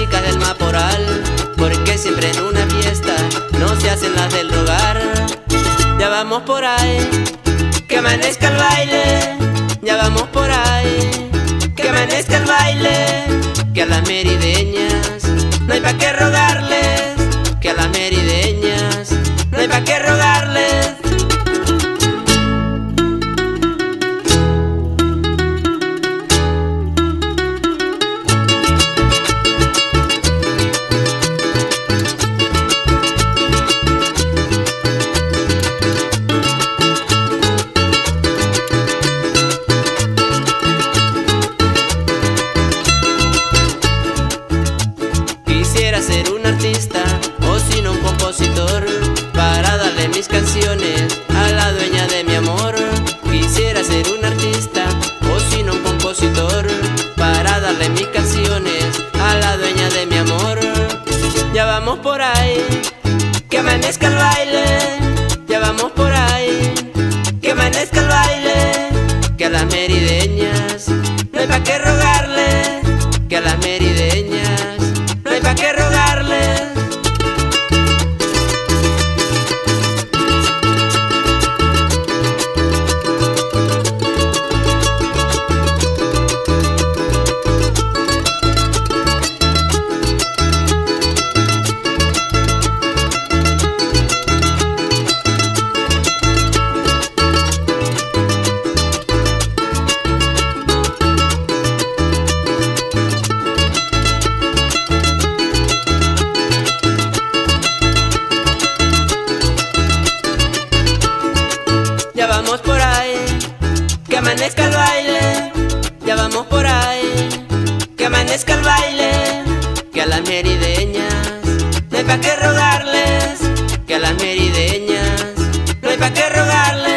chicas del Maporal, porque siempre en una fiesta no se hacen las del rogar. Ya vamos por ahí, que amanezca el baile. Ya vamos por ahí, que amanezca el baile. Que a las merideñas no hay pa' qué rogarles, que a las merideñas no hay pa' qué rogarles. Quisiera ser un artista o si no un compositor, para darle mis canciones a la dueña de mi amor. Quisiera ser un artista o si no un compositor, para darle mis canciones a la dueña de mi amor. Ya vamos por ahí, que amanezca el baile. Ya vamos por ahí, que amanezca el baile. Que a las merideñas no hay pa' qué rogarles, que a las merideñas no hay pa' qué rogarles. Ya vamos por ahí, que amanezca el baile. Ya vamos por ahí, que amanezca el baile. Que a las merideñas no hay pa' qué rogarles, que a las merideñas no hay pa' qué rogarles.